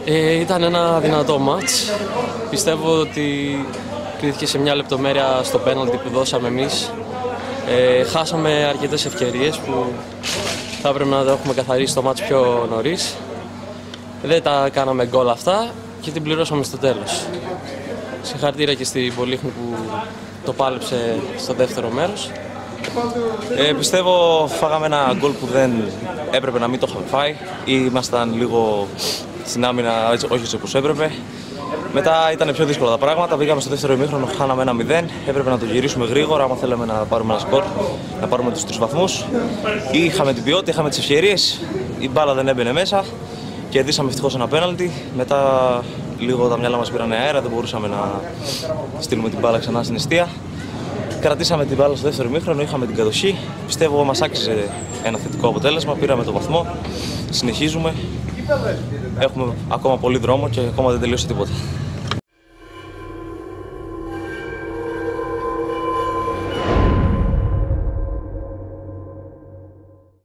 Ήταν ένα δυνατό μάτς. Πιστεύω ότι κρίθηκε σε μια λεπτομέρεια στο πέναλτι που δώσαμε εμείς. Χάσαμε αρκετές ευκαιρίες που θα έπρεπε να το έχουμε καθαρίσει το μάτς πιο νωρίς. Δεν τα κάναμε γκολ αυτά και την πληρώσαμε στο τέλος. Συγχαρητήρια και στην Πολύχνη που το πάλεψε στο δεύτερο μέρος. Πιστεύω φάγαμε ένα γκολ που δεν έπρεπε να μην το είχαμε φάει. Ήμασταν λίγο στην άμυνα, όχι έτσι όπως έπρεπε. Μετά ήταν πιο δύσκολα τα πράγματα. Πήγαμε στο δεύτερο ημίχρονο, χάναμε 1-0. Έπρεπε να το γυρίσουμε γρήγορα. Άμα θέλαμε να πάρουμε ένα σκορ, να πάρουμε τους 3 βαθμούς. Είχαμε την ποιότητα, είχαμε τις ευκαιρίες. Η μπάλα δεν έμπαινε μέσα. Κερδίσαμε ευτυχώς ένα πέναλτι. Μετά λίγο τα μυαλά μας πήραν αέρα, δεν μπορούσαμε να στείλουμε την μπάλα ξανά στην εστία. Κρατήσαμε την μπάλα στο δεύτερο ημίχρονο, είχαμε την κατοχή. Πιστεύω μας άξιζε ένα θετικό αποτέλεσμα. Πήραμε το βαθμό. Συνεχίζουμε. Έχουμε ακόμα πολύ δρόμο και ακόμα δεν τελείωσε τίποτα.